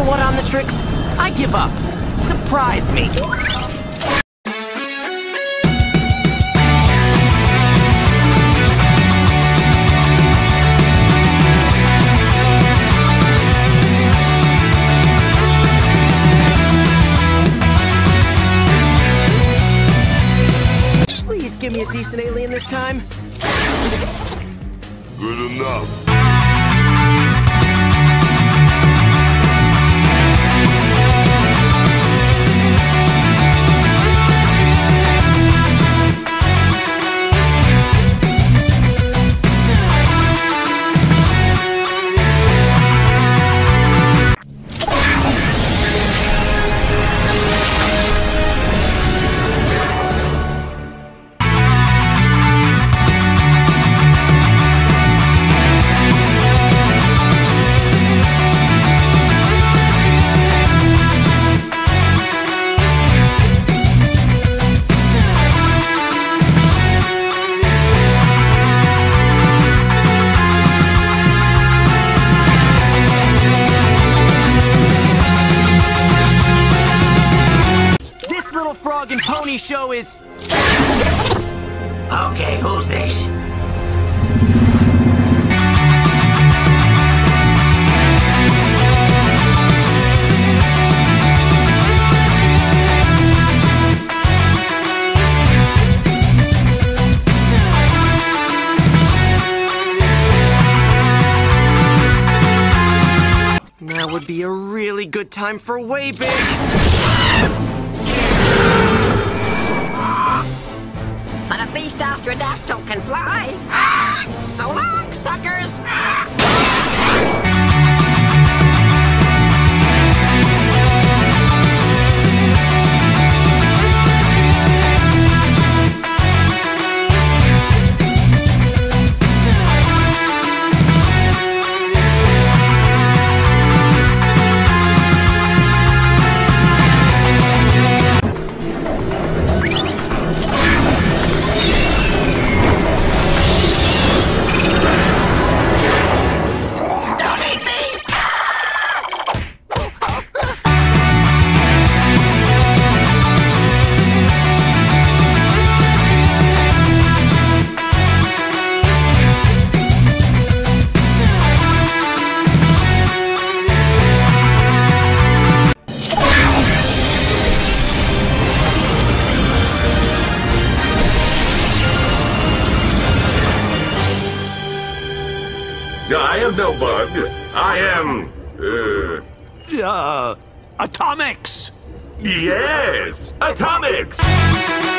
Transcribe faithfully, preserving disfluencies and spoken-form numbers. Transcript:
what on the tricks? I give up. Surprise me. Please give me a decent alien this time. Good enough. Frog and Pony show is... Okay, who's this? Now would be a really good time for Way Big. But at least Astrodactyl can fly. So long, suckers. I am no bug. I am... Uh... Uh... Atomics! Yes! Atomics!